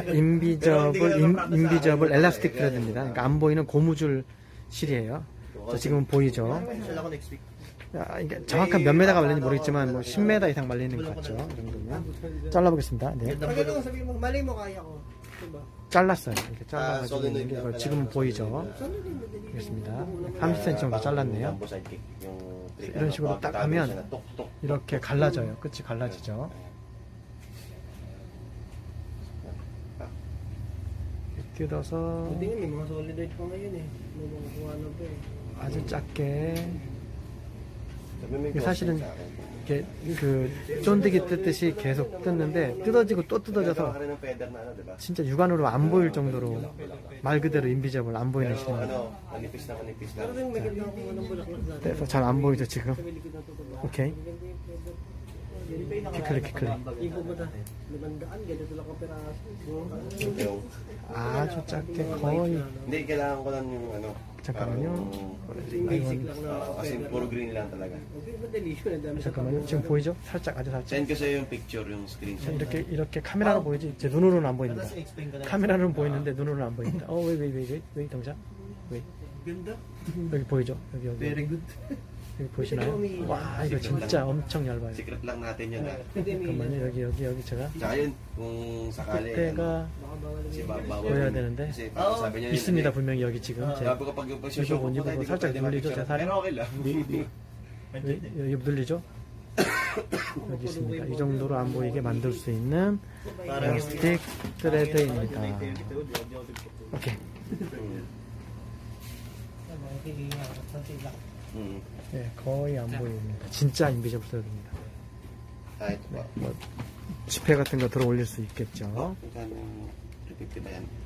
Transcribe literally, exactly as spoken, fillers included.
인비저블, 인, 인비저블 엘라스틱 트레드입니다. 그러니까 안 보이는 고무줄 실이에요. 자, 지금 보이죠? 자, 이게 정확한 몇 메다가 말리는지 모르겠지만 뭐 십 메다 이상 말리는 것 같죠. 이 정도면. 잘라보겠습니다. 네. 잘랐어요. 이렇게 잘라가지고 있는데 이걸 지금 보이죠? 알겠습니다. 삼십 센티미터 정도 잘랐네요. 이런 식으로 딱 하면 이렇게 갈라져요. 끝이 갈라지죠. 뜯어서 아주 작게. 사실은 이렇게 그 쫀득이 뜯듯이 계속 뜯는데 뜯어지고 또 뜯어져서 진짜 육안으로 안 보일 정도로 말 그대로 인비저블 안 보이는 실입니다. 그래서 잘 안 보이죠 지금. 오케이. 키클릭 키클릭. 아주 작게 거의. 잠깐만요. 잠깐만요. 지금 보이죠? 살짝 아주 살짝. 이렇게 이렇게 카메라로 보이지. 제 눈으로는 안 보입니다. 카메라로는 보이는데 눈으로는 안 보입니다. 어, 왜, 왜, 왜, 왜, 왜 동작? 왜? 여기 보이죠? 여기 여기. 여기 보시나요? 와, 이거 진짜 엄청 얇아요. 잠깐만요. 여기 여기 여기 제가 끝에가 보여야 되는데 있습니다. 분명히 여기 지금 제가 이거 못 입고 살짝 눌리죠? 제 살이? 여기 눌리죠? 여기 있습니다. 이 정도로 안 보이게 만들 수 있는 플라스틱 트레드입니다. 오케이. 네, 거의 안 보입니다. 진짜 인비저블 트레드입니다. 네, 뭐 지폐 같은 거 들어 올릴 수 있겠죠.